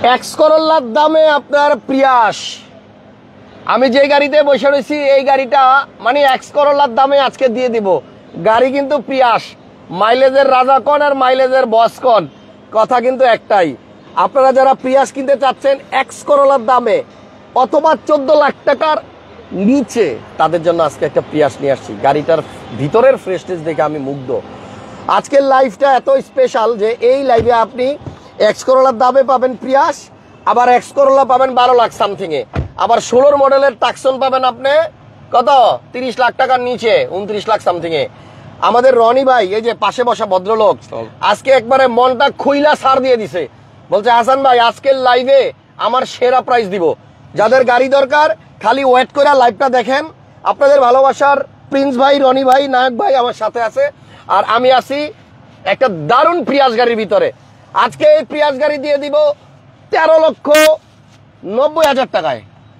X করোলার দামে আপনার Prius, আমি যে গাড়িতে বসে রয়েছি এই গাড়িটা মানে এক্স করোলার দামে আজকে দিয়ে দিব। গাড়ি কিন্তু প্রিয়াস, মাইলেজের রাজা কন আর মাইলেজের বস কন, কথা কিন্তু একটাই। আপনারা যারা প্রিয়াস কিনতে চাচ্ছেন এক্স করোলার দামে অথবা 14 লাখ টাকার নিচে, তাদের জন্য আজকে একটা প্রিয়াস নিয়ে আসছি। গাড়িটার ভিতরের ফ্রেশনেস দেখে আমি মুগ্ধ। আজকের লাইভটা এত স্পেশাল যে এই লাইভে আপনি এক্স করোলার দামে পাবেন প্রিয়াস, আবার এক্স করোলা পাবেন 12 লাখ সামথিং এ, আবার 16 মডেলের টাকসন পাবেন আপনি কত 30 লাখ টাকার নিচে, 29 লাখ সামথিং এ। আমাদের রনি ভাই, এই যে পাশে বসা ভদ্রলোক, আজকে একবারে মনটা খুইলা ছাড় দিয়ে দিছে। বলছে হাসান ভাই আজকের লাইভে আমার সেরা প্রাইস দিব। যাদের গাড়ি দরকার খালি ওয়েট করে লাইভটা দেখেন। আপনাদের ভালোবাসার প্রিন্স ভাই, রনি ভাই, নায়ক ভাই আমার সাথে আছে, আর আমি আছি একটা দারুণ প্রিয়াস গাড়ির ভিতরে। আজকে এই প্রিয়াস গাড়ি দিয়ে দিব 13,90,000 টাকায়।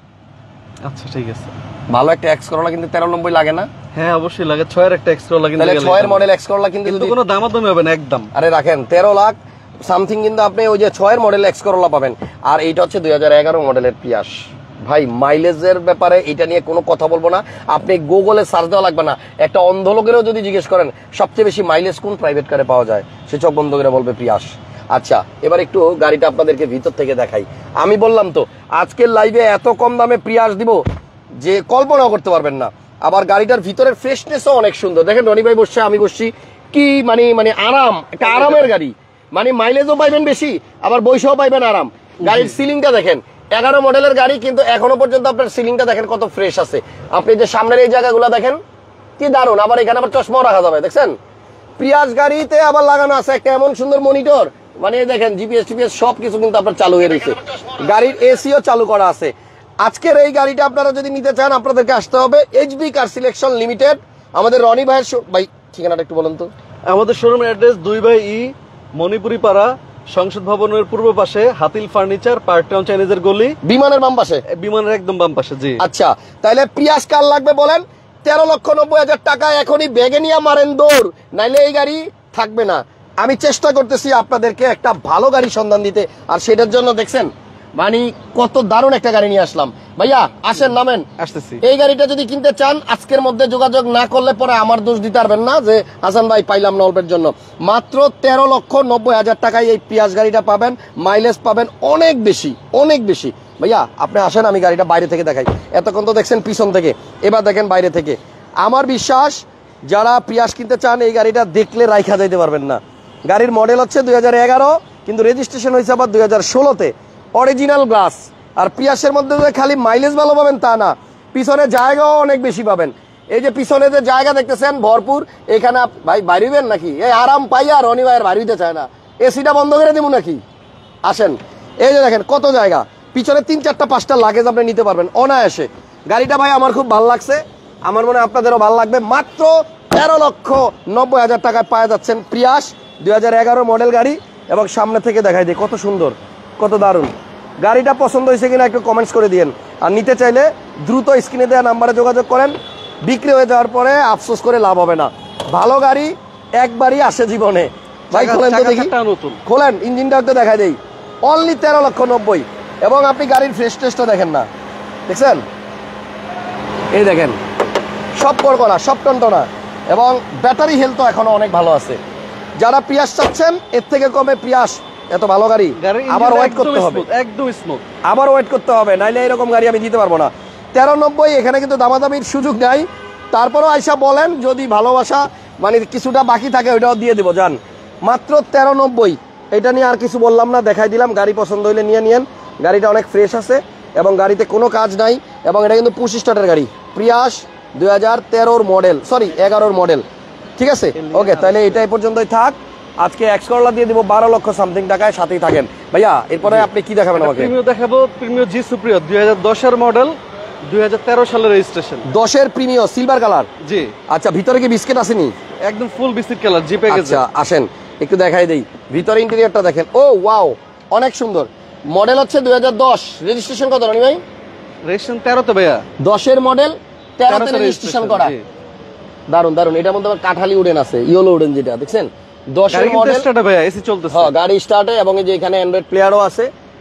আচ্ছা ঠিক আছে, ভালো একটা এক্স করোলা কিন্তু 13,90 লাগে না? হ্যাঁ অবশ্যই লাগে। 6 এর একটা এক্স করোলা কিন্তু, তাহলে 6 এর মডেল এক্স করোলা কিন্তু কোনো দামাদামি হবে না একদম। আরে রাখেন 13 লাখ সামথিং কিন্তু আপনি ওই যে 6 এর মডেল এক্স করোলা পাবেন। আর এইটা হচ্ছে 2011 মডেলের প্রিয়াস। ভাই মাইলেজের ব্যাপারে এটা নিয়ে কোনো কথা বলবো না, আপনি গুগলে সার্চ দেওয়া লাগবে না। একটা অন্ধ লোকেরও যদি জিজ্ঞেস করেন সবচেয়ে বেশি মাইলেজ কোন প্রাইভেট কারে পাওয়া যায়, সে চোখ বন্ধ করে বলবে প্রিয়াস। আচ্ছা এবার একটু গাড়িটা আপনাদেরকে ভিতর থেকে দেখাই। আমি বললাম তো আজকের লাইভে এত কম দামে প্রিয়াস দিব যে কল্পনাও করতে পারবেন না। আবার গাড়িটার ভিতরের ফ্রেশনেসও অনেক সুন্দর। দেখেন রনি ভাই বসছে, আমি বসছি, কি মানে আরাম, একটা আরামের গাড়ি। মানে মাইলেজও পাইবেন বেশি, আবার বৈশাও পাইবেন আরাম। গাড়ির সিলিংটা দেখেন, 11 মডেলের গাড়ি কিন্তু এখনো পর্যন্ত আপনার সিলিংটা দেখেন কত ফ্রেশ আছে। আপনি যে সামনের এই জায়গাগুলো দেখেন কি দারুণ, আবার এখানে আবার চশমাও রাখা যাবে। দেখছেন প্রিয়াস গাড়িতে আবার লাগানো আছে একটা এমন সুন্দর মনিটর, মানে দেখেন জিপিএস টিপিএস সবকিছু কিন্তু আপনার চালু হয়ে রয়েছে। গাড়ির এসিও চালু করা আছে। আজকের এই গাড়িটা আপনারা যদি নিতে চান আপনাদেরকে আসতে হবে এইচবি কার সিলেকশন লিমিটেড। আমাদের রনি ভাইয়ের ভাই ঠিকানাটা একটু বলুন তো। আমাদের শোরুমের অ্যাড্রেস 2/E মণিপুরি পাড়া, সংসদ ভবনের পূর্ব পাশে, হাতিল ফার্নিচার, পার্ক টাউন চাইনিজের গলি, বিমানের বাম পাশে। বিমানের একদম বাম পাশে। জি আচ্ছা তাহলে প্রিয়াস কার লাগবে বলেন? 13,90,000 টাকা এখনই ব্যাগে নিয়ে মারেন দৌড়, নাইলে এই গাড়ি থাকবে না। আমি চেষ্টা করতেছি আপনাদেরকে একটা ভালো গাড়ি সন্ধান দিতে, আর সেটার জন্য দেখছেন মানে কত দারুণ একটা গাড়ি নিয়ে আসলাম। ভাইয়া আসেন, নামেন। আসতেছি। এই গাড়িটা যদি কিনতে চান আজকের মধ্যে যোগাযোগ না করলে পরে আমার দোষ দিতে পারবেন না যে হাসান ভাই পাইলাম না অল্পের জন্য। মাত্র 13,90,000 টাকায় এই প্রিয়াস গাড়িটা পাবেন, মাইলেজ পাবেন অনেক বেশি, অনেক বেশি। ভাইয়া আপনি আসেন, আমি গাড়িটা বাইরে থেকে দেখাই। এতক্ষণ তো দেখছেন পিছন থেকে, এবার দেখেন বাইরে থেকে। আমার বিশ্বাস যারা প্রিয়াস কিনতে চান এই গাড়িটা দেখলে রাইখা যাইতে পারবেন না। গাড়ির মডেল হচ্ছে 2011, কিন্তু রেজিস্ট্রেশন হয়েছে আবার 2016-তে। Original glass. আর প্রিয়াসের মধ্যে খালি মাইলেজ ভালো পাবেন তা না, পিছনে জায়গাও অনেক বেশি পাবেন। এই যে পিছনে যে জায়গা দেখতেছেন ভরপুর, এখানে ভাই বাইরেবেন নাকি? এই আরাম পাইয়া রনি ভাইয়ের বাইরে হইতে চায় না, এসিটা বন্ধ করে দেবো নাকি? আসেন, এই যে দেখেন কত জায়গা, পিছনে 3, 4, 5টা লাগেজ আপনি নিতে পারবেন অনায়াসে। গাড়িটা ভাই আমার খুব ভালো লাগছে, আমার মনে হয় আপনাদেরও ভালো লাগবে। মাত্র 13,90,000 টাকায় পাওয়া যাচ্ছেন প্রিয়াস 2011 মডেল গাড়ি। এবং সামনে থেকে দেখাই দিই কত সুন্দর, কত দারুণ। গাড়িটা পছন্দ হয়েছে কিনা একটু কমেন্টস করে দিয়েন। আর নিতে চাইলে দ্রুত স্ক্রিনে দেওয়া নাম্বারে যোগাযোগ করেন। বিক্রি হয়ে যাওয়ার পরে আফসোস করে লাভ হবে না। ভালো গাড়ি একবারই আসে জীবনে। ভাই খোলেন তো দেখি, খোলেন ইঞ্জিনটা একটু দেখাই দেই। অনলি 13,90,000। এবং আপনি গাড়ির ফ্রেশ টেস্টটা দেখেন না, দেখছেন? এই দেখেন সব কড়কড়া, সব টনটনা, এবং ব্যাটারি হেলথ এখনো অনেক ভালো আছে। যারা প্রিয়াস চাচ্ছেন এর থেকে কমে প্রিয়াস, এত ভালো গাড়ি আবার ওয়েট করতে হবে, একদম স্মুথ, আবার ওয়েট করতে হবে, নাইলে এরকম গাড়ি আমি দিতে পারবো না। 13,90, এখানে কিন্তু দামাদামির সুযোগ নাই। তারপরেও আইসা বলেন যদি ভালোবাসা মানে কিছুটা বাকি থাকে ওইটাও দিয়ে দেবো। যান মাত্র 13,90। এটা নিয়ে আর কিছু বললাম না, দেখাই দিলাম। গাড়ি পছন্দ হইলে নিয়ে নিয়েন। গাড়িটা অনেক ফ্রেশ আছে এবং গাড়িতে কোনো কাজ নাই, এবং এটা কিন্তু পুশ স্টার্টের গাড়ি। Prius 2013 model, sorry 11 model. ঠিক আছে, ওকে, তাহলে এটাই পর্যন্তই থাক। আজকে এক্স করলা দিয়ে দিব 12 লক্ষ সামথিং টাকায়, সাথেই থাকেন। ভাইয়া এরপরে আপনি কি দেখাবেন আমাকে? প্রিমিও দেখাবো। প্রিমিও জি সুপ্রিয় 2010 মডেল, 2013 সালের রেজিস্ট্রেশন। 10 Premio silver colour. জি আচ্ছা, ভিতরে কি বিস্কিট আসেনি? একদম ফুল বিস্কিট কালার জি প্যাকেজ। আচ্ছা আসেন একটু দেখাই দেই ভিতরে ইন্টেরিয়রটা দেখেন। ও ওয়াও, অনেক সুন্দর। মডেল হচ্ছে 2010, রেজিস্ট্রেশন কত রনি ভাই? রেজিস্ট্রেশন 13 তে ভাইয়া। 10 মডেল, 13 তে রেজিস্ট্রেশন করা। দারুন দারুন। এটার মধ্যে আবার কাঠালি উডেন আছে, ইয়েলো উডেন যেটা দেখছেন। 10 মডেল ভাইয়া, এসি চলতেছে। হ্যাঁ গাড়ি স্টার্টে, এবং এই যে এখানে অ্যান্ড্রয়েড প্লেয়ারও আছে।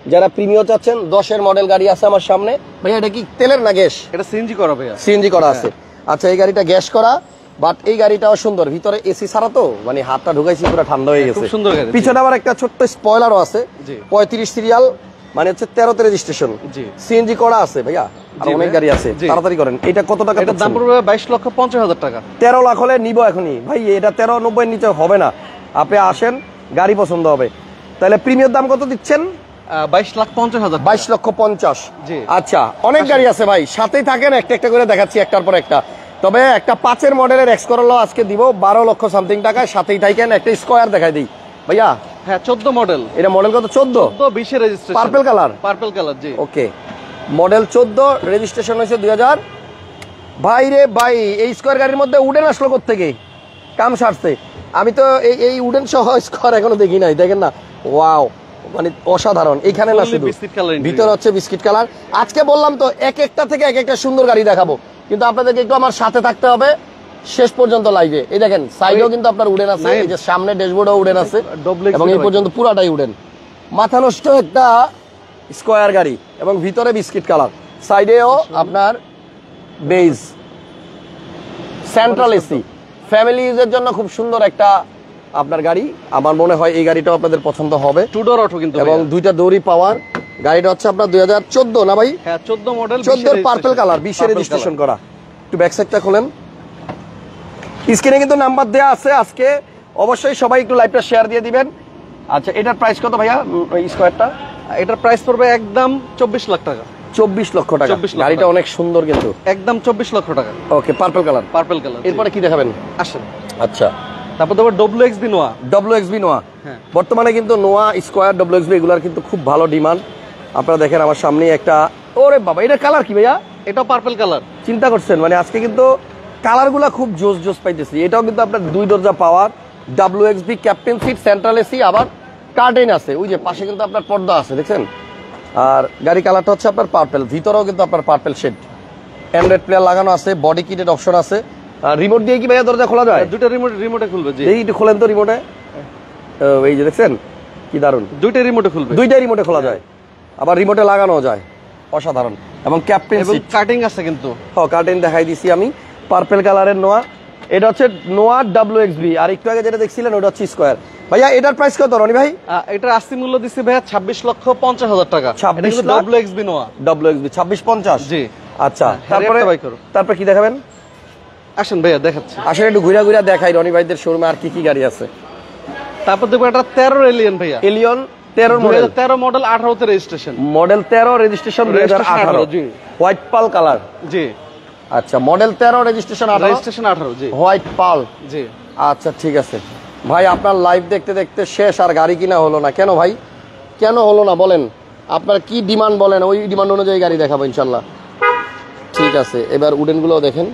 যারা প্রিমিয়াম চাচ্ছেন 10-এর মডেল গাড়ি আছে আমার সামনে। ভাইয়া এটা কি তেলের না গ্যাস? এটা সিএনজি করা ভাইয়া। সিএনজি করা আছে। আচ্ছা এই গাড়িটা গ্যাস করা, বাট এই গাড়িটাও সুন্দর, ভিতরে এসি ছাড়া তো মানে হাতটা ঢুকাইছি পুরো ঠান্ডা হয়ে গেছে। খুব সুন্দর গাড়ি। পিছনে আবার একটা ছোট্ট স্পয়লারও আছে। 35 সিরিয়াল, মানে হচ্ছে 13তে রেজিস্ট্রেশন। সিএনজি করা আছে ভাইয়া, আর অনেক গাড়ি আছে, তাড়াতাড়ি করেন। এটা কত টাকা? এটার দাম পড়বে 22,50,000 টাকা। 13 লাখ হলে নিব এখনই ভাই, এটা 13,90 নিচে হবে না। আপনি আসেন, গাড়ি পছন্দ হবে। তাহলে প্রিমিয়ার দাম কত দিচ্ছেন? 22,50,000। 22,50,000। জি। আচ্ছা অনেক গাড়ি আছে ভাই, সাথেই থাকেন, একটা একটা করে দেখাচ্ছি একটার পর একটা। তবে একটা 5-এর মডেলের এক্স করোলা আজকে দিব 12 লক্ষ সামথিং টাকায়, সাথেই থাকেন। একটা স্কয়ার দেখাই দিই ভাইয়া। হ্যাঁ 14 মডেল। এটা মডেল কত? 14। 20 এর registration. Purple colour. Purple colour, জি। ওকে, মডেল 14, রেজিস্ট্রেশন হয়েছে 2000। ভাই রে ভাই, এই স্কয়ার গাড়ির মধ্যে উডেন আসলো কোত্থেকে? কাম সারছে। আমি তো এই উডেন সহ স্কয়ার এখনো দেখি নাই, দেখেন না, ওয়াও, মানে অসাধারণ। এইখানে না শুধু, ভিতরে হচ্ছে বিস্কিট কালার। আজকে বললাম তো এক একটা থেকে এক একটা সুন্দর গাড়ি দেখাবো, কিন্তু আপনাদেরকে একটু আমার সাথে থাকতে হবে শেষ পর্যন্ত লাইভে। এই দেখেন সাইডেও কিন্তু আপনার উডেন আছে, এই যে সামনে ড্যাশবোর্ডও উডেন আছে, এবং এই পর্যন্ত পুরাটাই উডেন। মাথা নষ্ট একটা স্কয়ার গাড়ি, এবং ভিতরে বিস্কিট কালার, সাইডেও আপনার বেজ, সেন্ট্রাল এসি, ফ্যামিলি ইউজের জন্য খুব সুন্দর একটা আপনার গাড়ি। আমার মনে হয় এই গাড়িটাও আপনাদের পছন্দ হবে। 2 ডোর অটো কিন্তু, এবং দুইটা দড়ি পাওয়ার। গাড়িটা হচ্ছে আপনার 2014 না ভাই? হ্যাঁ 14 মডেল, 14 পার্পল কালার, 20 রেজিস্ট্রেশন করা। একটু ব্যাক সাইডটা খোলেন। স্ক্রিনে কিন্তু নাম্বার দেয়া আছে। আজকে অবশ্যই সবাই একটু লাইভটা শেয়ার দিয়ে দিবেন। আচ্ছা এটার প্রাইস কত ভাইয়া স্কয়ারটা? এটার প্রাইস পড়বে একদম 24 লাখ টাকা। 24 লক্ষ টাকা। 24 লক্ষ গাড়িটা অনেক সুন্দর কিন্তু, একদম 24 লক্ষ টাকা। Okay, purple colour. Purple colour. এরপরে কি দেখাবেন? আসেন। আচ্ছা, তারপর তো WXB নোয়া। WXB নোয়া। হ্যাঁ। বর্তমানে কিন্তু নোয়া, স্কয়ার, WXB এগুলার কিন্তু খুব ভালো ডিমান্ড। আপনারা দেখেন আমার সামনে একটা, ওরে বাবা, এটা কালার কি ভাইয়া? এটাও পার্পল কালার। চিন্তা করছেন, মানে আজকে কিন্তু কালারগুলো খুব জোস জোস পাইতেছি। এটাও কিন্তু আপনার 2 দরজা power, WXB captain seat, central AC, আবার কার্টেন আছে। ওই যে পাশে কিন্তু আপনার পর্দা আছে, দেখছেন। আর গাড়ি কালারটা হচ্ছে আপনার পার্পল, ভিতরেও কিন্তু আপনার পার্পল শেড। অ্যান্ড্রয়েড প্লেয়ার লাগানো আছে, বডি কিটেড অপশন আছে। আর রিমোট দিয়ে কি ভাইয়া দরজা খোলা যায়? দুটো রিমোটে খুলবে, জি। এই একটু খোলেন তো রিমোটে। এই যে দেখছেন কি দারুন, দুইটা রিমোটে খুলবে। দুইটাই রিমোটে খোলা যায়, আবার রিমোটে লাগানো যায়, অসাধারণ। এবং ক্যাপ্টেন সিট, কাটিং আছে কিন্তু। হ্যাঁ কার্টেন দেখাই দিছি আমি। পার্পল কালারের নোয়া, এটা হচ্ছে নোয়া WXB। আর একটু আগে যেটা দেখছিলেন ওটা হচ্ছে স্কয়ার। ভাইয়া এটার প্রাইস কত রনি ভাই? এটার আস্তি মূল্য দিচ্ছে ভাইয়া 26,50,000 টাকা। 26 এটা লাখ? WXB নোয়া। WXB 26,50। জি। আচ্ছা, তারপরে তারপর কি দেখাবেন? আসেন ভাইয়া দেখাচ্ছি। আসলে একটু ঘুরা ঘুরা দেখাই রনি ভাইদের শোরুমে আর কি কি গাড়ি আছে। তারপর দেখবো একটা 13 এলিয়ন ভাইয়া। এলিয়ন 13 মডেল, 13 মডেল, 18তে রেজিস্ট্রেশন। Model 13, registration 2018। জি। White pearl colour. জি। আচ্ছা, মডেল 13, রেজিস্ট্রেশন 18। রেজিস্ট্রেশন 18, জি। White pearl. জি। আচ্ছা ঠিক আছে ভাই, আপনার লাইভ দেখতে দেখতে শেষ, আর গাড়ি কিনা হলো না কেন ভাই? কেন হলো না বলেন? আপনার কি ডিমান্ড বলেন, ওই ডিমান্ড অনুযায়ী গাড়ি দেখাবো ইনশাল্লাহ। ঠিক আছে, এবার উডেন গুলো দেখেন।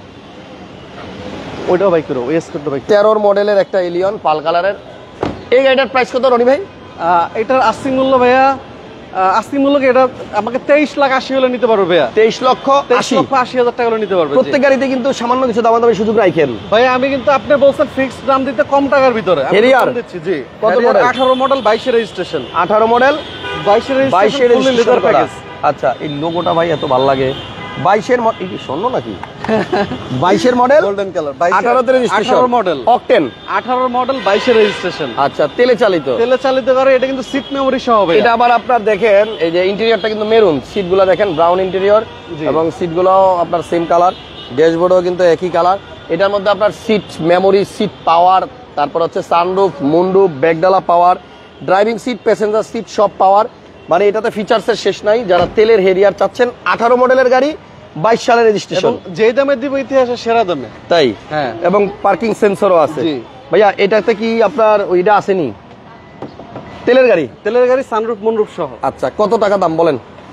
ওইটাও বাইক করো, ওই স্কুটটা বাইক। 13 মডেলের একটা এলিয়ন পাল কালারের। এই গাড়িটার প্রাইস কত রনি ভাই? এটার আস্তি মূল্য ভাইয়া, আস্তি মূল্য কি এটা আমাকে 23,80,000 হলে নিতে পারবে ভাইয়া। 23,80,000 টাকা হলে নিতে পারবে। প্রত্যেক গাড়িতে কিন্তু সামান্য কিছু দামাদামি সুযোগ রাখেন ভাই। আমি কিন্তু আপনি বলছেন ফিক্সড দাম দিতে, কম টাকার ভিতরে হেরিয়ার দিচ্ছি। জি। কত মডেল? 18 মডেল, 22 এর রেজিস্ট্রেশন। 18 মডেল, 22 এর 22 এর লেদার প্যাকেজ। আচ্ছা, এই লোগোটা ভাই এত ভালো লাগে। 22 এর মডেল, কি স্বর্ণ নাকি? 22 এর মডেল, গোল্ডেন কালার। 18 তে রেজিস্ট্রেশন, 18 মডেল, অকটেন। 18 মডেল, 22 এর রেজিস্ট্রেশন। আচ্ছা, তেলে চালিত। তেলে চালিত করে। এটা কিন্তু সিট মেমোরি সহ হবে। এটা আবার আপনার দেখেন, এই যে ইন্টেরিয়রটা কিন্তু মেরুন, সিটগুলো দেখেন ব্রাউন ইন্টেরিয়র, এবং সিটগুলোও আপনার সেম কালার, ড্যাশবোর্ডও কিন্তু একই কালার। এটার মধ্যে আপনার সিট মেমোরি, সিট পাওয়ার, তারপর হচ্ছে সানরুফ, মুন্ডুপ, ব্যাকডালা power, driving seat, passenger seat সব পাওয়ার। মানে এটাতে ফিচার্সের শেষ নাই। যারা তেলের হেরিয়ার চাচ্ছেন, 18 মডেলের গাড়ি, 22 সালের রেজিস্ট্রেশন, যে দামে দিব ইতিহাসে সেরা দামে। তাই? হ্যাঁ। এবং পার্কিং সেন্সরও আছে। জি। ভাইয়া এটাতে কি আপনার ওইটা আসেনি তেলের গাড়ি? তেলের গাড়ি, সানরুফ, মুনরুফ সহ। আচ্ছা, কত টাকা দাম বলেন?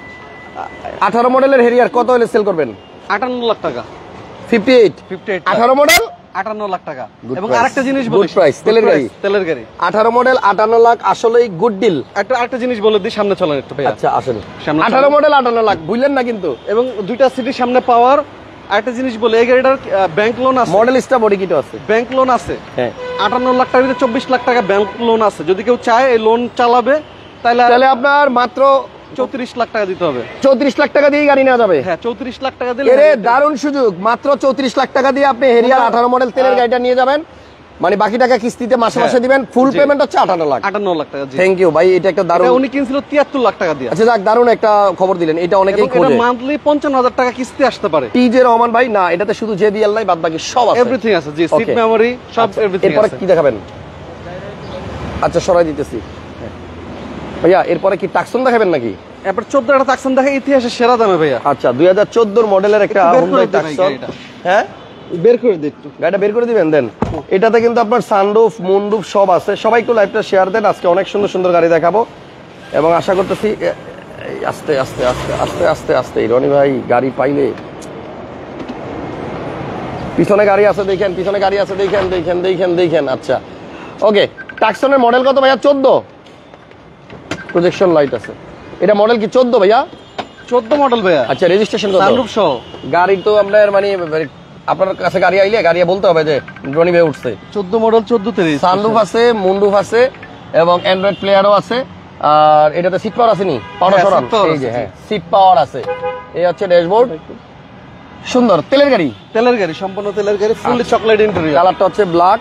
18 মডেলের হেরিয়ার কত হলে সেল করবেন? 58 লাখ টাকা। 58। 18 মডেল 58 লাখ টাকা। Good এবং price. আরেকটা জিনিস Good বলি, price, তেলের গাড়ি। তেলের গাড়ি 18 মডেল 58 লাখ, আসলেই গুড ডিল। আরেকটা জিনিস বলে দিই, সামনে চলেন একটু ভাইয়া। আচ্ছা আসেন, সামনে 18 মডেল 58 লাখ, ভুললেন না কিন্তু। এবং দুইটা সিটির সামনে পাওয়ার। আরেকটা জিনিস বলে, এই গাড়িটার ব্যাংক লোন আছে, মডেল স্টা বডি কিটও আছে। ব্যাংক লোন আছে। হ্যাঁ, 58 লাখ টাকার ভিতরে 24 লাখ টাকা ব্যাংক লোন আছে। যদি কেউ চায় এই লোন চালাবে, তাহলে আপনার মাত্র 34 লাখ টাকা দিতে হবে। 34 লাখ টাকা দিয়ে গাড়ি নেওয়া যাবে? হ্যাঁ 34 লাখ টাকা দিলে এরে দারুণ সুযোগ, মাত্র 34 লাখ টাকা দিয়ে আপনি হেরিয়ার 18 মডেল তেলের গাড়িটা নিয়ে যাবেন, মানে বাকি টাকা কিস্তিতে মাসে মাসে দিবেন, ফুল পেমেন্ট হচ্ছে 58 লাখ। 58 লাখ টাকা। জি থ্যাংক ইউ ভাই, এটা একটা দারুণ। এটা উনি কিনছিল 73 লাখ টাকা দিয়ে। আচ্ছা যাক, দারুণ একটা খবর দিলেন, এটা অনেকেই খোঁজে। এটা মান্থলি 55,000 টাকা কিস্তি আসতে পারে। টিজে রহমান ভাই, না এটাতে শুধু জেবিএল নাই, বাদ বাকি সব আছে, এভরিথিং আছে। জি সিট Okay. মেমরি সব আচ্ছা, এভরিথিং এরপরে আছে। কি দেখাবেন? আচ্ছা সরাই দিতেছি ভাইয়া, এরপরে কি টাকসন দেখাবেন নাকি? এরপর 14 একটা টাকসন দেখে ইতিহাসের সেরা দামে ভাইয়া। আচ্ছা 2014 মডেলের একটা একটু বের করে হুন্ডাই দে ভাই টাকসন। গাড়িটা। হ্যাঁ বের করে দে একটু। গাড়িটা বের করে দিবেন দেন। এটাতে কিন্তু আপনার সানরুফ মুনরুফ সব আছে। সবাই একটু লাইভটা শেয়ার দেন, আজকে অনেক সুন্দর সুন্দর গাড়ি দেখাবো এবং আশা করতেছি আস্তে আস্তে আস্তে আস্তে আস্তে আস্তে রনি ভাই গাড়ি পাইলে। পিছনে গাড়ি আছে দেখেন, পিছনে গাড়ি আছে দেখেন দেখেন দেখেন দেখেন। আচ্ছা ওকে, টাকসনের মডেল কত ভাইয়া? 14। প্রজেকশন লাইট আছে, এটা মডেল কি 14 ভাইয়া? 14 মডেল ভাইয়া। আচ্ছা রেজিস্ট্রেশন কত? সানরুফ সহ। গাড়ি তো আপনার মানে আপনার কাছে গাড়ি আইলে গাড়ি বলতে হবে যে রনি ভাই উঠছে। 14 মডেল 14 তে সানরুফ আছে, মুনরুফ আছে এবং অ্যান্ড্রয়েড প্লেয়ারও আছে। আর এটাতে সিট পাওয়ার আছে নি? পাওয়ার সরান, এই যে হ্যাঁ সিট পাওয়ার আছে। এই হচ্ছে ড্যাশবোর্ড, সুন্দর তেলের গাড়ি। তেলের গাড়ি, সম্পূর্ণ তেলের গাড়ি, ফুললি চকলেট ইন্টেরিয়র। কালারটা হচ্ছে ব্ল্যাক।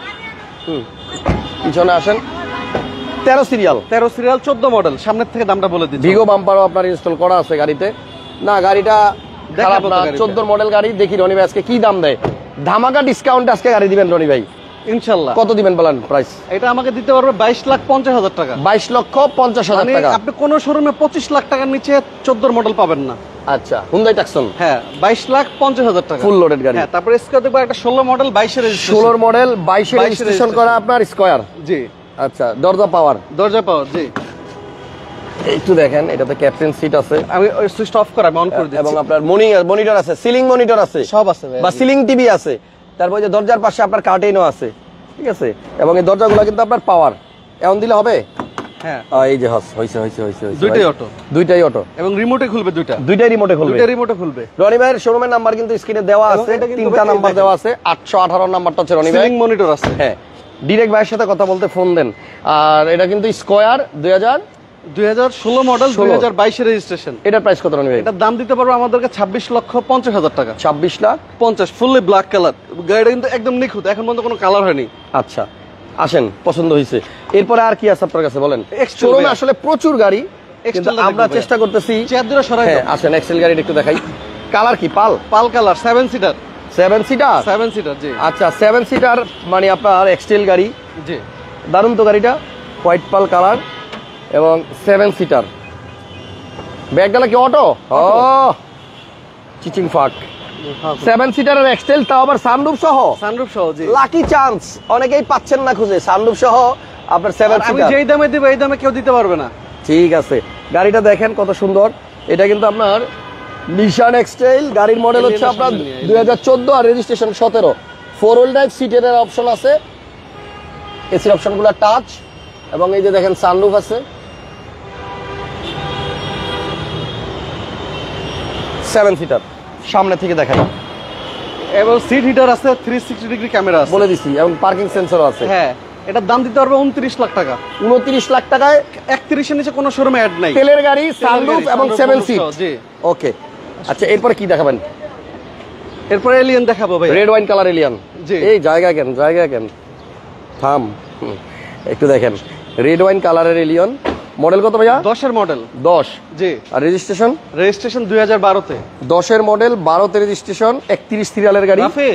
পিছনে আসেন, 13 সিরিয়াল। 13 serial 14 model. সামনের থেকে দামটা বলে দিচ্ছি। ভিগো বাম্পারও আপনার ইনস্টল করা আছে গাড়িতে। না গাড়িটা খারাপ না, 14 মডেল গাড়ি। দেখি রনি ভাই আজকে কি দাম দেয়। ধামাকা ডিসকাউন্ট আজকে গাড়ি দিবেন রনি ভাই, ইনশাআল্লাহ। কত দিবেন বলেন প্রাইস? এটা আমাকে দিতে পারবে 22,50,000 টাকা। 22,50,000 মানে টাকা। আপনি কোন শোরুমে 25 লাখ টাকার নিচে 14 মডেল পাবেন না। আচ্ছা হুন্ডাই টাকসন, হ্যাঁ 22,50,000 টাকা ফুল লোডেড গাড়ি। হ্যাঁ তারপরে এসকে দেখবো একটা 16 মডেল 22 এর রেজিস্ট্রেশন। 16 মডেল 22 এর রেজিস্ট্রেশন করা আপনার স্কয়ার। জি আচ্ছা দরজা পাওয়ার, দরজা পাওয়ার। জি একটু দেখেন, এটাতে ক্যাপ্টেন সিট আছে আমি সুইচ অফ করা, আমি অন করে দিচ্ছি। এবং আপনার মনিটর আছে, সিলিং মনিটর আছে, সব আছে ভাই। বা সিলিং টিভি আছে। তারপর যে দরজার পাশে আপনার কার্টেনও আছে, ঠিক আছে। এবং এই দরজাগুলো কিন্তু আপনার পাওয়ার, এমন দিলে হবে। হ্যাঁ এই যে হইছে হইছে হইছে হইছে দুইটাই অটো, দুইটাই অটো এবং রিমোটে খুলবে দুইটাই রিমোটে খুলবে। দুইটা রিমোটে খুলবে। রনি ভাইয়ের শোরুমের নাম্বার কিন্তু স্ক্রিনে দেওয়া আছে, এটা কিন্তু তিনটা নাম্বার দেওয়া আছে। 818 নাম্বারটা হচ্ছে রনি ভাই। সিলিং মনিটর আছে। হ্যাঁ ডিরেক্ট ভাইয়ের সাথে কথা বলতে ফোন দেন। আর এটা কিন্তু স্কয়ার 2016 মডেল 2022 এর রেজিস্ট্রেশন। এটার প্রাইস কত রনি ভাই? এটার দাম দিতে পারবো আমাদেরকে 26,50,000 টাকা। 26,50,000 ফুললি ব্ল্যাক কালার। গাড়িটা কিন্তু একদম নিখুঁত, এখন পর্যন্ত কোনো কালার হয়নি। আচ্ছা আসেন, পছন্দ হয়েছে। এরপরে আর কি আছে আপনার কাছে বলেন? Excel শোরুমে ভাইয়া। আসলে প্রচুর গাড়ি, কিন্তু Excel টা আমরা দেখবো চেষ্টা করতেছি। চেয়ার দুটো সরাই হ্যাঁ দাও। আসেন, এক্সেল গাড়িটা একটু দেখাই। কালার কি? Pearl colour 7 seater. 7 seater. 7 seater জি। আচ্ছা 7 সিটার মানে আপনার এক্সটেল গাড়ি। জি দারুণ তো গাড়িটা, হোয়াইট পাল কালার এবং 7 সিটার। ব্যাগডালা কি অটো? ও চিচিং ফাক। 7 সিটারের এক্সটেল, তাও আবার সানরুফ সহ। সানরুফ সহ জি। লাকি চান্স, অনেকেই পাচ্ছেন না খুঁজে সানরুফ সহ আপনার 7 আমি সিটার। যেই দামে দিব এই দামে কেউ দিতে পারবে না। ঠিক আছে, গাড়িটা দেখেন কত সুন্দর। এটা কিন্তু আপনার নিশান এক্সটাইল, গাড়ির মডেল হচ্ছে আপনার 2014 আর রেজিস্ট্রেশন 17। 4 হুইল ড্রাইভ, সিটের অপশন আছে, এসির অপশনগুলো টাচ এবং এই যে দেখেন সানরুফ আছে। 7 সিটার, সামনে থেকে দেখেন এবং সিট হিটার আছে, 360 ডিগ্রি ক্যামেরা আছে বলে দিছি, এবং পার্কিং সেন্সরও আছে। হ্যাঁ এটার দাম দিতে পারবে 29 লাখ টাকা। 29 লাখ টাকায় 31 এর নিচে কোনো শোরুমে অ্যাড নাই। তেলের গাড়ি, সানরুফ এবং 7 সিট। জি ওকে আচ্ছা, এরপরে কি দেখাবেন? এরপর এলিয়ন দেখাবো ভাই। Red wine colour Allion. জি। এই জায়গা কেন থাম, একটু দেখেন রেড ওয়াইন কালারের এলিয়ন। মডেল কত ভাইয়া? 10 এর মডেল। 10। জি আর রেজিস্ট্রেশন? রেজিস্ট্রেশন 2012 তে। 10 এর মডেল, 12 তে রেজিস্ট্রেশন, 31 সিরিয়ালের গাড়ি। রাফে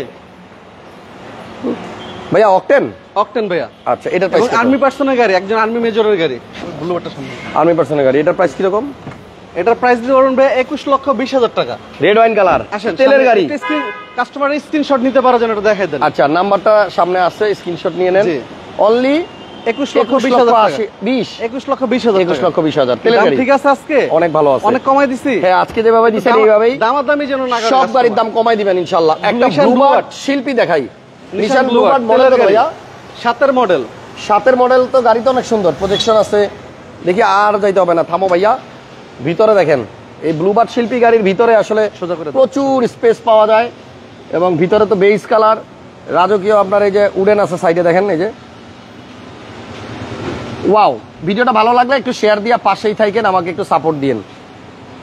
ভাইয়া অকটেন? অকটেন ভাইয়া। আচ্ছা এটার প্রাইস? আর্মি পার্সনের গাড়ি, একজন আর্মি মেজরের গাড়ি। ব্লুবারটা সামনে। আর্মি পার্সনের গাড়ি, এটার প্রাইস কি রকম? এটার প্রাইস দিতে পারবেন ভাই 21,20,000 টাকা। রেড ওয়াইন কালার, আসেন তেলের গাড়ি। কাস্টমার স্ক্রিনশট নিতে পারো, যেন এটা দেখাই দেন। আচ্ছা নাম্বারটা সামনে আছে, স্ক্রিনশট নিয়ে নেন। জি। অনলি 21,20,000 টাকা। 21,20,000 তেলের দাম গাড়ি। ঠিক আছে আজকে? অনেক ভালো আছে, অনেক কমাই দিছি। হ্যাঁ আজকে যেভাবে দিছেন এইভাবেই দামাদামি যেন না করে সব customer। গাড়ির দাম কমাই দিবেন ইনশাআল্লাহ। একটা নিশান ব্লুবার্ড ব্লুবার্ড। শিল্পী দেখাই। Nissan Nissan Bluebird Bluebird model কত ভাইয়া? 7 এর মডেল। 7 এর মডেল তো গাড়ি তো অনেক সুন্দর, প্রজেকশন আছে। দেখি আর যাইতে হবে না, থামো ভাইয়া। ভিতরে দেখেন, এই ব্লুবার্ড শিল্পী গাড়ির ভিতরে আসলে সোজা করে দাও। প্রচুর স্পেস পাওয়া যায় এবং ভিতরে তো বেইজ কালার, রাজকীয় আপনার এই যে উডেন আছে সাইডে দেখেন, এই যে ওয়াও। ভিডিওটা ভালো লাগলে একটু শেয়ার দিয়া পাশেই থাকেন, আমাকে একটু সাপোর্ট দিয়েন।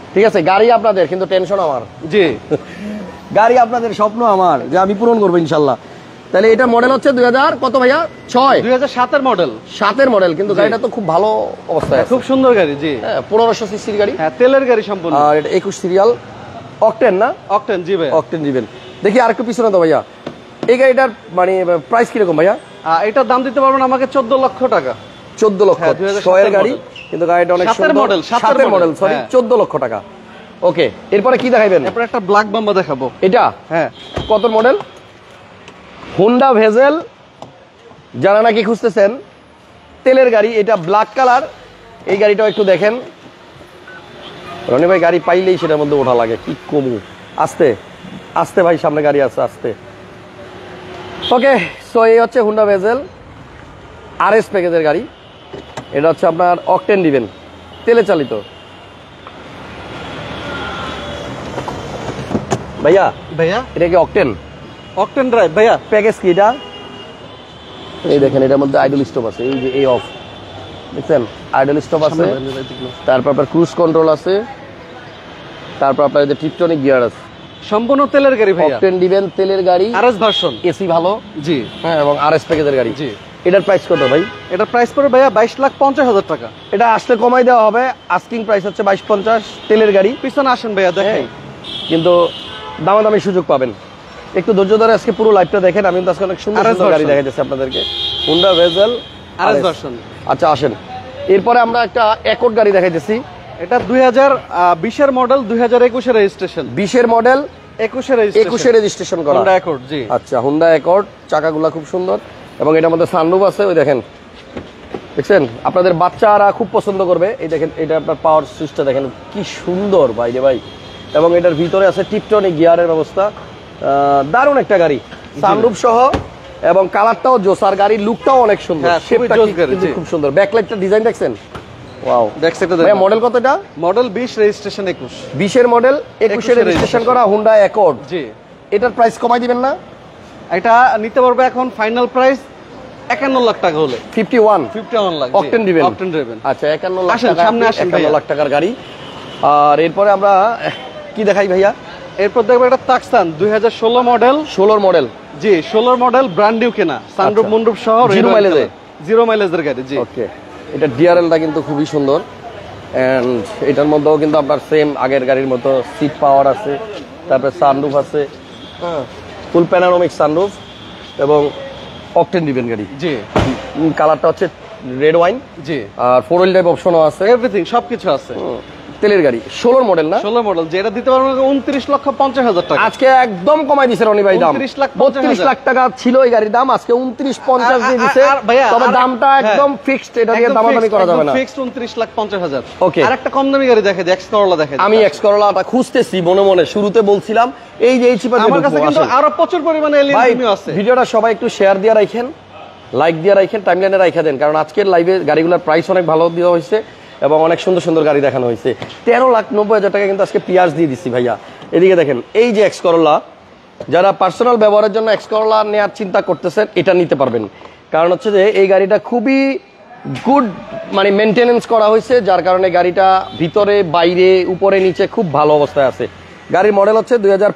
ঠিক আছে, গাড়ি আপনাদের কিন্তু টেনশন আমার। জি গাড়ি আপনাদের, স্বপ্ন আমার যে আমি পূরণ করবো ইনশাল্লাহ। তাহলে এটা মডেল হচ্ছে 2000 কত ভাইয়া? 6 2007 মডেল। 7 মডেল, কিন্তু গাড়িটা তো খুব ভালো অবস্থায় আছে। খুব সুন্দর গাড়ি। জি হ্যাঁ, 1500 সিসির গাড়ি। হ্যাঁ, তেলের গাড়ি সম্পূর্ণ। আর এটা 21 সিরিয়াল, অকটেন না? অকটেন, জি ভাই। অকটেন দিবেন। দেখি আর একটু পিছনে তো ভাইয়া, এই গাড়িটার মানে প্রাইস কিরকম ভাইয়া? এটার দাম দিতে পারবেন আমাকে 14 লক্ষ টাকা। 14 লক্ষ। 6 এর গাড়ি, কিন্তু গাড়িটা অনেক সুন্দর। 7 মডেল, সরি 14 লক্ষ টাকা। ওকে, এরপরে কি দেখাইবেন? এরপর একটা ব্ল্যাক বাম্বা দেখাবো। এটা হ্যাঁ, কত মডেল? হোন্ডা ভেজেল, যারা নাকি খুঁজতেছেন তেলের গাড়ি, এটা ব্ল্যাক কালার। এই গাড়িটাও একটু দেখেন রনি ভাই, গাড়ি পাইলেই সেটার মধ্যে ওঠা লাগে, কি কমু। আস্তে আস্তে ভাই, সামনে গাড়ি আছে, আস্তে। ওকে, সো এই হচ্ছে হোন্ডা ভেজেল RS প্যাকেজের গাড়ি। এটা হচ্ছে আপনার অকটেন দিবেন, তেলে চালিত। ভাইয়া ভাইয়া এটা কি অকটেন? অকটেন ড্রাইভ ভাইয়া। প্যাকেজ কি এটা? এই দেখেন, এটার মধ্যে আইডল স্টপ আছে, এই যে এই অফ দেখছেন, আইডল স্টপ আছে। তারপর আপনার ক্রুজ কন্ট্রোল আছে। তারপর আপনার এই যে টিপটনিক গিয়ার আছে। সম্পূর্ণ তেলের গাড়ি ভাইয়া। অকটেন দিবেন, তেলের গাড়ি, আরএস ভার্সন। এসি ভালো। জি হ্যাঁ, এবং RS প্যাকেজের গাড়ি। জি। এটার প্রাইস কত ভাই? এটার প্রাইস পড়বে ভাইয়া 22,50,000 টাকা। এটা আসলে কমাই দেওয়া হবে, আস্কিং প্রাইস হচ্ছে 2250। তেলের গাড়ি। পিছনে আসেন ভাইয়া, দেখাই। কিন্তু দামাদামি সুযোগ পাবেন। একটু ধৈর্য ধরে আজকে পুরো লাইভটা দেখেন। আমি কিন্তু আজকে অনেক সুন্দর RS সুন্দর গাড়ি version। দেখাইতেছি আপনাদেরকে। Honda Vezel RS version. আচ্ছা, আসেন। এরপরে আমরা একটা অ্যাকর্ড গাড়ি দেখাইতেছি। এটা 2020 এর মডেল, 2021 এর রেজিস্ট্রেশন। 20 এর মডেল, 21 এর রেজিস্ট্রেশন। 21 এর রেজিস্ট্রেশন করা। Honda accord. জি আচ্ছা, হোন্ডা অ্যাকর্ড, চাকাগুলা খুব সুন্দর এবং এটার মধ্যে সানরুফ আছে। ওই দেখেন, দেখছেন? আপনাদের বাচ্চারা খুব পছন্দ করবে। এই দেখেন, এটা আপনার পাওয়ার সুইচটা দেখেন, কি সুন্দর ভাই রে ভাই। এবং এটার ভিতরে আছে টিপটনিক গিয়ারের ব্যবস্থা। দারুণ একটা গাড়ি, সানরুফ সহ, এবং কালারটাও জোস, আর গাড়ির লুকটাও অনেক সুন্দর। হ্যাঁ, খুবই শেপটা জোস গাড়ি, কিন্তু জি। খুব সুন্দর। ব্যাকলাইটটা ডিজাইন দেখছেন? ওয়াও। দেখছেন? ভাই মডেল কত এটা? Model 20, registration 21। 20 এর মডেল, 21 এর রেজিস্ট্রেশন করা হোন্ডা অ্যাকর্ড। জি। এটার প্রাইস কমাই দিবেন না? এটা নিতে পারবে এখন ফাইনাল প্রাইস 51 লাখ টাকা হলে। 51 লাখ। অকটেন দিবেন? অকটেন দিবেন। আচ্ছা, 51 লাখ আসেন, টাকা। সামনে আসেন 51 ভাইয়া। লাখ টাকার গাড়ি। আর এরপরে আমরা কি দেখাই ভাইয়া? এরপর দেখবো একটা তাকসান 2016 মডেল। 16 মডেল। জি, 16 মডেল, ব্র্যান্ড নিউ কেনা, সানরুফ আচ্ছা। মুন্ডুপ সহ। Zero mileage এ? 0 মাইলেজের গাড়ি। জি ওকে, এটা ডিআরএলটা কিন্তু খুবই সুন্দর। এন্ড এটার মধ্যেও কিন্তু আপনার সেম আগের গাড়ির মতো সিট পাওয়ার আছে, তারপরে সানরুফ আছে, ফুল প্যানোরামিক সানরুফ, এবং অকটেন দিবেন গাড়ি। জি। কালারটা হচ্ছে রেড ওয়াইন। জি। আর 4 হুইল ড্রাইভ অপশনও আছে। এভরিথিং, সবকিছু আছে। তেলের গাড়ি, 16 মডেল না? 16 মডেল, যেটা দিতে পারবো 29,50,000 টাকা। আজকে একদম কমাই দিছে রনি ভাই দাম। 32 লাখ টাকা ছিল এই গাড়ির দাম, আজকে 29.50 দিয়ে দিছে। তবে দামটা একদম ফিক্সড, এটা দিয়ে দামাদামি করা যাবে না। ফিক্সড 29,50,000। ওকে। আর একটা কম দামি গাড়ি দেখে, এক্স করোলা দেখে। আমি এক্স করোলাটা খুঁজতেছি মনে মনে, শুরুতে বলছিলাম এই যে এই চিপা আমার কাছে কিন্তু আরো প্রচুর পরিমাণে এলিয়ন প্রিমিয়াম আছে। ভিডিওটা সবাই একটু শেয়ার দিয়ে রাখেন, লাইক দিয়ে রাখেন, টাইমলাইনে রাখা দেন, কারণ আজকের লাইভে গাড়িগুলোর প্রাইস অনেক ভালো দেওয়া হয়েছে এবং অনেক সুন্দর সুন্দর গাড়ি দেখানো হয়েছে। 13,90,000 টাকা কিন্তু আজকে পিয়াজ দিয়ে দিচ্ছি ভাইয়া। এদিকে দেখেন, এই যে এক্স করোলা, যারা পার্সোনাল ব্যবহারের জন্য এক্স করোলা নেওয়ার চিন্তা করতেছেন, এটা নিতে পারবেন। কারণ হচ্ছে যে এই গাড়িটা খুবই গুড, মানে মেনটেনেন্স করা হয়েছে, যার কারণে গাড়িটা ভিতরে বাইরে উপরে নিচে খুব ভালো অবস্থায় আছে। গাড়ির মডেল হচ্ছে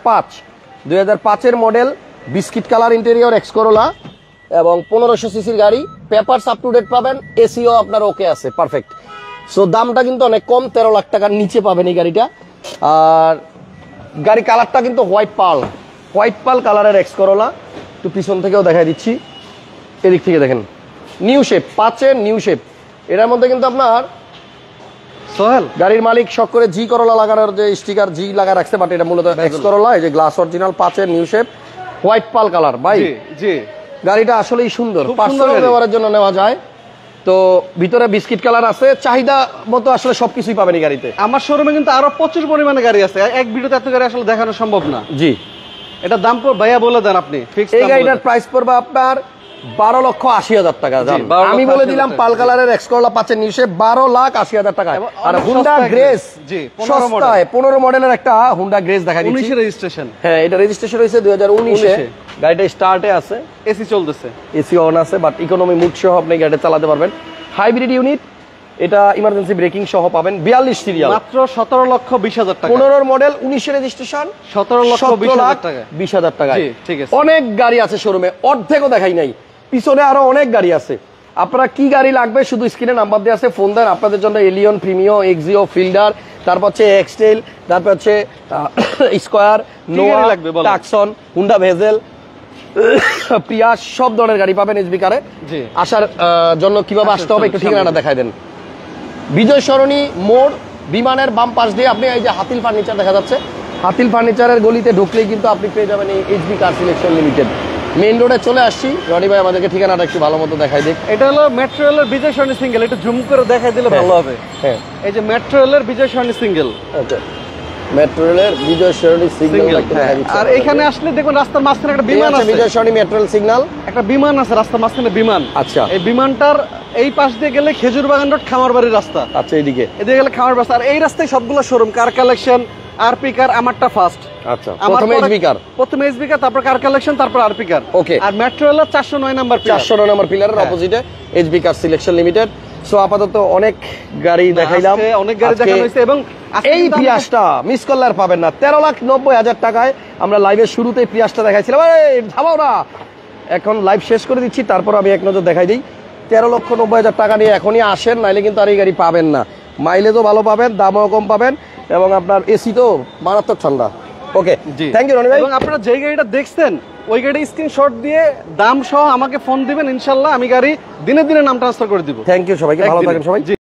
2005 model, biscuit colour interior X Corolla, এবং 1500 সিসির গাড়ি। পেপারস আপ টু ডেট পাবেন, এসিও আপনার ওকে আছে, পারফেক্ট। সো দামটা কিন্তু অনেক কম, 13 লাখ টাকার নিচে পাবেন এই গাড়িটা। আর গাড়ি কালারটা কিন্তু হোয়াইট পাল কালারের এক্স করোলা। একটু পিছন থেকেও দেখাই দিচ্ছি, এদিক থেকে দেখেন, নিউ শেপ, 5-এর নিউ শেপ। এটার মধ্যে কিন্তু আপনার সোহেল, গাড়ির মালিক শখ করে জি করোলা লাগানোর যে স্টিকার জি লাগা রাখছে, বাট এটা মূলত এক্স করোলা। এই যে গ্লাস অরিজিনাল, 5-এর new shape, white pearl colour. ভাই জি, গাড়িটা আসলেই সুন্দর, খুব সুন্দর পার্সোনাল গাড়ি। ব্যবহারের জন্য নেওয়া যায়। তো ভিতরে বিস্কিট কালার আছে, চাহিদা মতো আসলে সবকিছুই পাবেন এই গাড়িতে। আমার শোরুমে কিন্তু আরো প্রচুর পরিমাণে গাড়ি আছে, এক ভিডিওতে এত গাড়ি আসলে দেখানো সম্ভব না। জি, এটা দাম ভাইয়া বলে দেন আপনি। ফিক্স এই গাড়িটার প্রাইস পড়বে আপনার 12,80,000 টাকা। জান, 12,80,000 আমি বলে দিলাম পাল কালারের এক্স করোলা 5-এর নিউ শেপ 12,80,000 টাকা। এবং আর অনেক হুন্ডা সস্তায় গ্রেস, জি, 15 সস্তায় 15 মডেলের একটা হুন্ডা গ্রেস দেখা দিচ্ছি। 19 রেজিস্ট্রেশন। হ্যাঁ, এটা রেজিস্ট্রেশন হয়েছে 2019-এ। গাড়িটা স্টার্টে আছে, এসি চলতেছে, এসি অন আছে, বাট ইকোনমি মুড সহ আপনি গাড়িটা চালাতে পারবেন। হাইব্রিড ইউনিট, এটা ইমার্জেন্সি ব্রেকিং সহ পাবেন, 42 সিরিয়াল, মাত্র 17,20,000 টাকা। 15 মডেল, 19 রেজিস্ট্রেশন, 17,20,000 টাকা। 20,000 টাকা। জি, ঠিক আছে। অনেক গাড়ি আছে শোরুমে, অর্ধেকও দেখাই নাই, পিছনে আরো অনেক গাড়ি আছে। আপনারা কি গাড়ি লাগবে শুধু স্ক্রিনে নাম্বার দেওয়া আছে, ফোন দেন। আপনাদের জন্য এলিয়ন, প্রিমিও, এক্সিও, ফিল্ডার, তারপর হচ্ছে এক্সটেল, তারপর হচ্ছে স্কয়ার, নোয়া, লাগবে বলো? টাকসন, হুন্ডা ভেজেল, প্রিয়াস, সব ধরনের গাড়ি পাবেন এসবি কারে। জি। আসার জন্য কিভাবে আসতে হবে একটু ঠিকানাটা দেখাই দেন। বিজয় সরণি মোড়, বিমানের বাম পাশ দিয়ে আপনি এই যে হাতিল ফার্নিচার দেখা যাচ্ছে, হাতিল ফার্নিচারের গলিতে ঢুকলেই কিন্তু আপনি পেয়ে যাবেন এই HB car selection limited. Main রোডে চলে আসছি। রনি ভাই আমাদেরকে ঠিকানাটা একটু ভালো মতো দেখাই দিক। এটা হলো মেট্রো রেলের বিজয় সরণি সিঙ্গেল, একটু জুম করে দেখাই দিলে ভালো হবে। হ্যাঁ, এই যে মেট্রো রেলের বিজয় সরণি সিঙ্গেল, আচ্ছা, মেট্রো রেলের বিজয় সরণি সিগন্যাল আর এখানে আসলে দেখুন রাস্তার মাঝখানে একটা বিমান আছে, Bijoy Sarani metro rail signal, একটা বিমান আছে রাস্তার মাঝখানে বিমান। আচ্ছা, এই বিমানটার এই পাশ দিয়ে গেলে খেজুর বাগান রোড খামারবাড়ির রাস্তা, আচ্ছা এইদিকে, এদিকে গেলে খামার রাস্তা। আর এই রাস্তায় সবগুলো showroom, car collection, RP car, আমারটা ফার্স্ট। আচ্ছা, প্রথমে এইচবি কার, প্রথমে এসবি কার, তারপর কার কালেকশন, তারপর আরপি কার। ওকে। আর মেট্রো রেলের 409 নাম্বার 409 নম্বর পিলারের অপোজিটে HB car selection limited. So আপাতত অনেক গাড়ি দেখাইলাম, আজকে অনেক গাড়ি আজকে দেখানো হয়েছে এবং আজকে এই কিন্তু প্রিয়াসটা মিস করলে আর পাবেন না। 13,90,000 টাকায় আমরা লাইভের শুরুতেই প্রিয়াসটা দেখাইছিলাম। এই ঝামাও না, এখন লাইভ শেষ করে দিচ্ছি, তারপর আমি এক নজর দেখাই দিই। 13,90,000 টাকা নিয়ে এখনই আসেন, নাইলে কিন্তু আর এই গাড়ি পাবেন না। মাইলেজও ভালো পাবেন, দামও কম পাবেন, এবং আপনার এসি তো মারাত্মক ঠান্ডা। ওকে, জি, থ্যাংক ইউ রনি ভাই। এবং আপনারা যে গাড়িটা দেখছেন ওই গাড়ি স্ক্রিনশট দিয়ে দাম সহ আমাকে ফোন দিবেন, ইনশাল্লাহ আমি গাড়ি দিনে দিনে নাম ট্রান্সফার করে দিব। থ্যাংক ইউ সবাইকে, ভালো একদিনে। থাকেন সবাই। জি।